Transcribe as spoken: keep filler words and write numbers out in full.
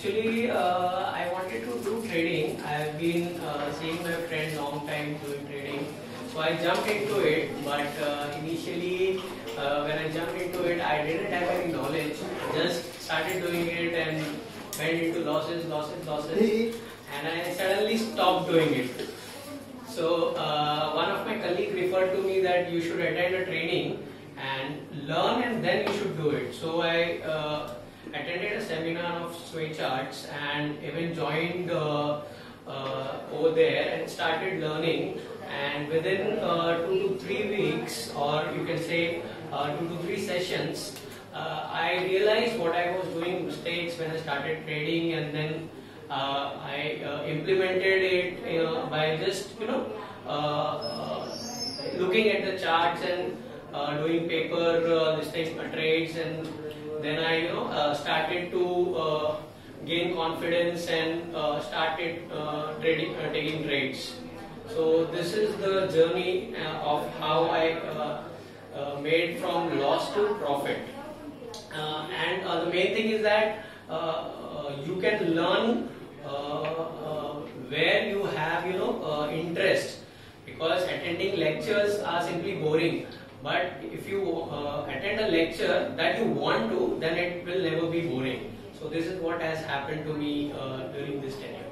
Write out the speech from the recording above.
Actually, uh, I wanted to do trading. I've been uh, seeing my friend long time doing trading, so I jumped into it. But uh, initially, uh, when I jumped into it, I didn't have any knowledge. Just started doing it and went into losses, losses, losses, and I suddenly stopped doing it. So uh, one of my colleagues referred to me that you should attend a training and learn, and then you should do it. So I uh, attended a seminar of Swaycharts and even joined uh, uh, over there and started learning. And within uh, two to three weeks, or you can say uh, two to three sessions, uh, I realized what I was doing mistakes when I started trading, and then uh, I uh, implemented it you know, by just you know uh, uh, looking at the charts and uh, doing paper uh, this thing, uh, trades, and then I you know uh, started to uh, gain confidence and uh, started uh, trading, uh, taking trades. So this is the journey uh, of how I uh, uh, made from loss to profit. Uh, and uh, the main thing is that uh, uh, you can learn uh, uh, where you have you know uh, interest, because attending lectures are simply boring. But if you uh, attend a lecture that you want to, then it will never be boring. So this is what has happened to me uh, during this tenure.